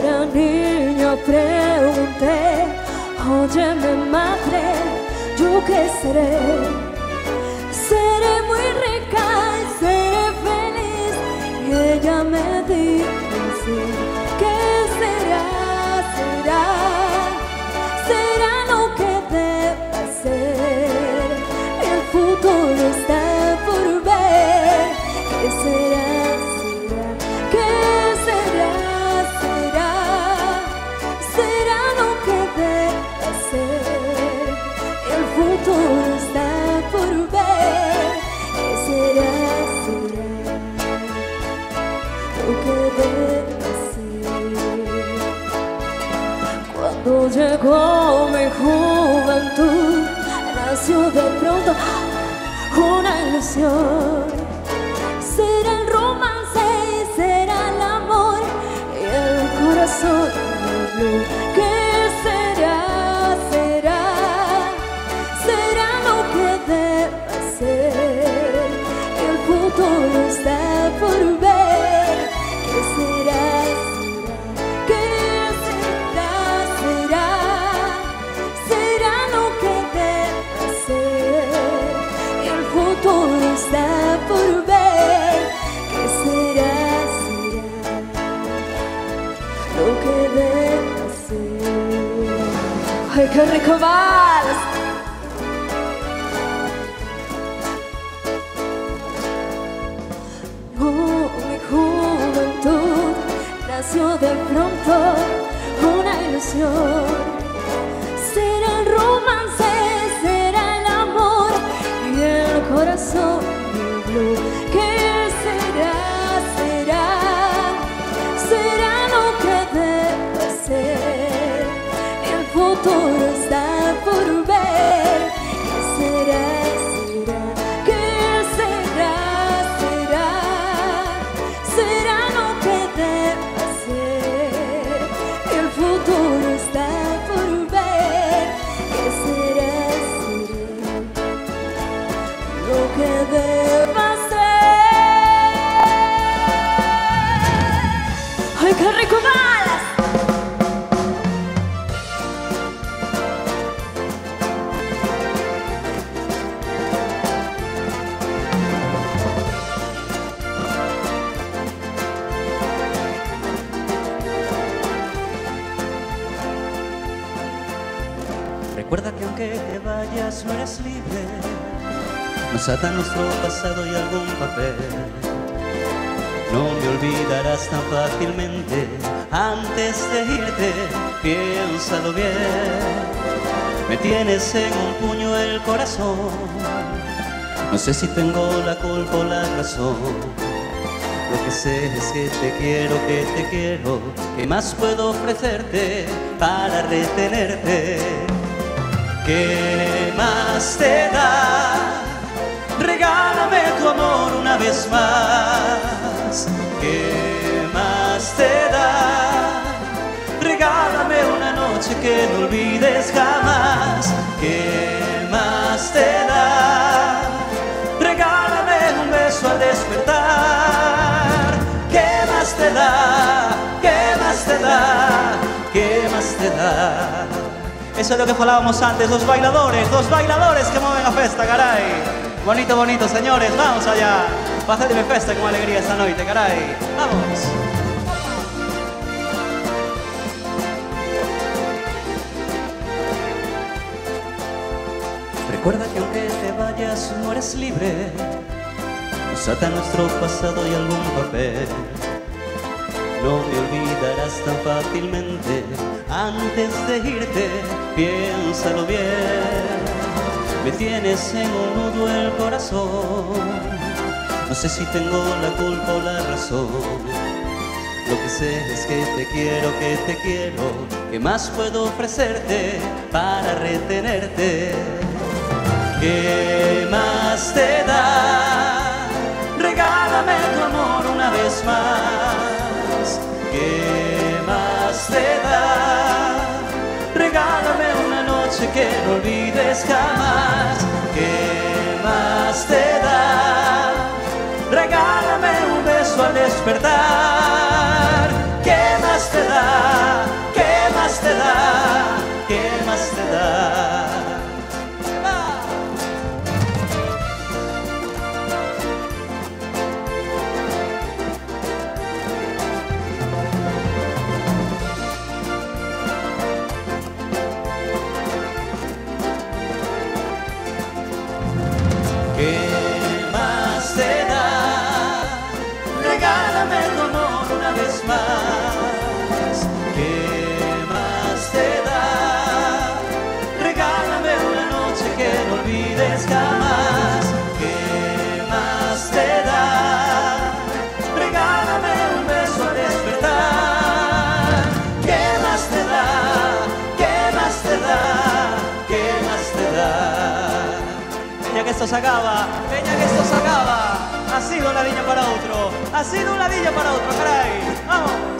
era niña pregunté, óyeme madre, ¿yo qué seré? Seré muy rica y seré feliz. Y ella me dijo sí. ¿Qué será? Será lo que deba ser. El futuro está por ver. ¿Qué será? ¿Qué será? Será lo que deba ser. El futuro está por ver. ¿Qué será? Lo que deba ser. Cuando llegó mi juventud, nació de pronto una ilusión. Será el romance, será el amor y el corazón blue. ¿Qué será? Será lo que deba ser. El futuro está por ver. ¿Qué será? ¿Qué será? Será lo que deba ser. El futuro está por ver. ¿Qué será? Lo que deba ser. ¡Ay, qué rico vals! Mi juventud nació de pronto una ilusión. Será el romance, será el amor y el corazón blue. ¿Qué será? Será lo que debe ser. El futuro está por ver. ¿Qué será? ¿Qué será? Será lo que debe ser. El futuro está por ver. ¿Qué será? Lo que deba ser. ¡Ay, qué rico vals! Recuerda que aunque te vayas no eres libre. Nos ata nuestro pasado y algún papel. No me olvidarás tan fácilmente. Antes de irte, piénsalo bien. Me tienes en un puño el corazón. No sé si tengo la culpa o la razón. Lo que sé es que te quiero. ¿Qué más puedo ofrecerte para retenerte? ¿Qué más te da? Regálame tu amor una vez más. ¿Qué más te da? Regálame una noche que no olvides jamás. ¿Qué más te da? Regálame un beso al despertar. ¿Qué más te da? ¿Qué más te da? ¿Qué más te da? Eso es lo que falábamos antes, los bailadores que mueven a festa, caray. Bonito, bonito, señores, vamos allá. Pasadme festa con alegría esta noche, caray. Vamos. Recuerda que aunque te vayas no eres libre. Nos ata nuestro pasado y algún papel. No me olvidarás tan fácilmente. Antes de irte, piénsalo bien. Me tienes en un nudo el corazón. No sé si tengo la culpa o la razón. Lo que sé es que te quiero. ¿Qué más puedo ofrecerte para retenerte? ¿Qué más te da? Regálame tu amor una vez más. ¿Qué más te da? Regálame una noche que no olvides jamás. ¿Qué más te da? Regálame un beso al despertar. ¿Qué más te da? esto se acaba, peña que esto se acaba. Ha sido un ladillo para otro, ha sido un ladillo para otro, caray. Vamos.